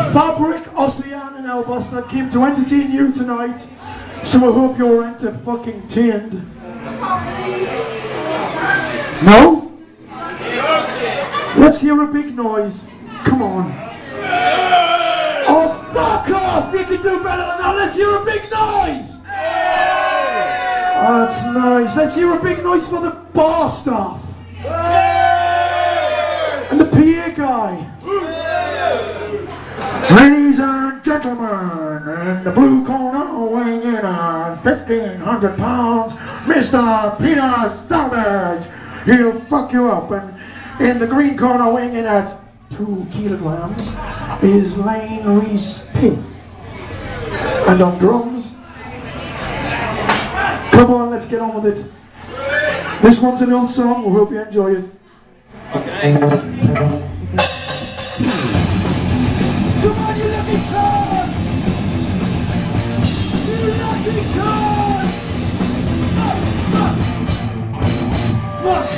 Fabric, Ocean and Hellbastard came to entertain you tonight, so I hope you're enter-fucking-tained. No? Let's hear a big noise. Come on. Oh, fuck off! You can do better than that. Let's hear a big noise! Oh, that's nice. Let's hear a big noise for the bar staff. And the PA guy. Ladies and gentlemen, in the blue corner, weighing in at 1,500 pounds, Mr. Peter Savage. He'll fuck you up. And in the green corner, weighing in at 2 kilograms, is Lane Reese Piss. And on drums, come on, let's get on with it. This one's an old song, we hope you enjoy it. Okay. Come on, you lucky sons! You lucky sons! Fuck!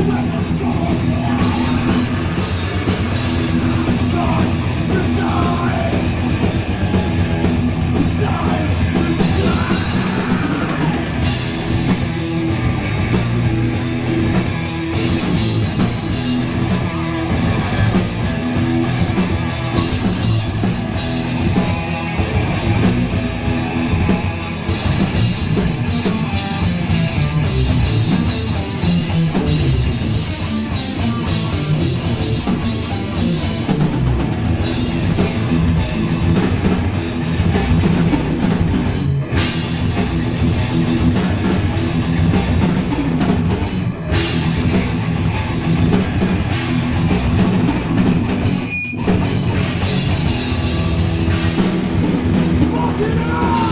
Fucking hell!